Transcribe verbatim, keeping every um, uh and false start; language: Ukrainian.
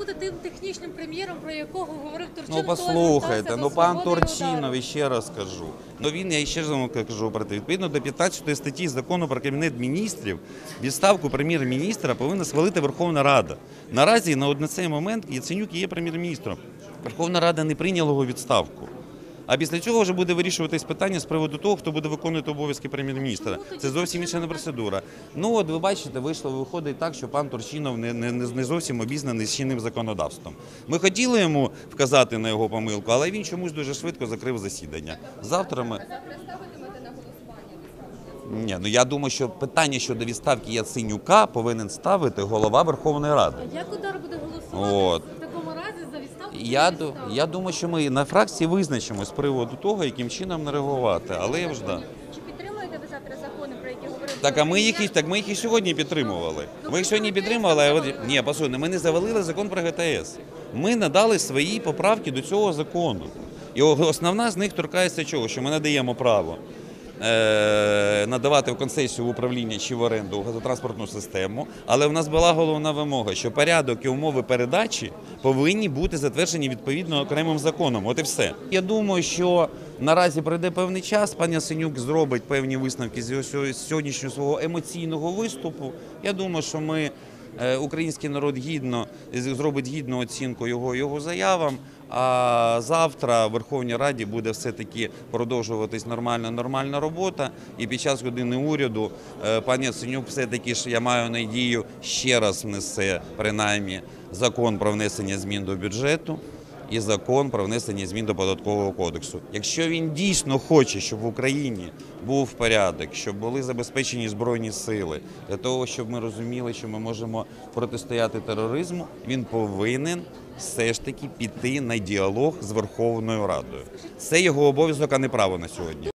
буде тим технічним прем'єром, про якого говорив Турчинов? Ну послухайте, ну пан Турчинов, ще раз кажу. Ну він, я ще раз вам кажу про те, відповідно до п'ятнадцятої статті Закону про Кабінет міністрів, відставку прем'єр-міністра повинна схвалити Верховна Рада. Наразі на цей момент Яценюк є прем'єр-міністром. Верховна Рада не прийняла його відставку. А після цього вже буде вирішуватись питання з приводу того, хто буде виконувати обов'язки прем'єр-міністра. Це зовсім інша процедура. Ну от ви бачите, вийшло, виходить так, що пан Турчинов не, не, не зовсім обізнаний з чинним законодавством. Ми хотіли йому вказати на його помилку, але він чомусь дуже швидко закрив засідання. Завтра ми... Ні, ну я думаю, що питання щодо відставки Яценюка повинен ставити голова Верховної Ради. А як удар буде голосувати От. в такому разі за відставку? Я, я думаю, що ми на фракції визначимось з приводу того, яким чином не реагувати, але я вже да. Чи підтримуєте ви завтра закони, про які говорили? Так, а ми їх, і- так ми їх і сьогодні підтримували. Ми їх сьогодні підтримували, а от, ні, послухайте, ми не завалили закон про ге те ес. Ми надали свої поправки до цього закону. І основна з них торкається чого? Що ми надаємо право е- надавати в концесію в управління чи в оренду газотранспортну систему, але в нас була головна вимога, що порядок і умови передачі повинні бути затверджені відповідно окремим законом. От і все. Я думаю, що наразі пройде певний час, пан Яценюк зробить певні висновки з його сьогоднішнього свого емоційного виступу. Я думаю, що ми, український народ гідно зробить гідну оцінку його, його заявам, а завтра в Верховній Раді буде все-таки продовжуватись нормальна, нормальна робота. І під час години уряду пан Яценюк все-таки, я маю надію, ще раз внесе принаймні закон про внесення змін до бюджету і закон про внесення змін до Податкового кодексу. Якщо він дійсно хоче, щоб в Україні був порядок, щоб були забезпечені Збройні сили, для того, щоб ми розуміли, що ми можемо протистояти тероризму, він повинен все ж таки піти на діалог з Верховною Радою. Це його обов'язок, а не право на сьогодні.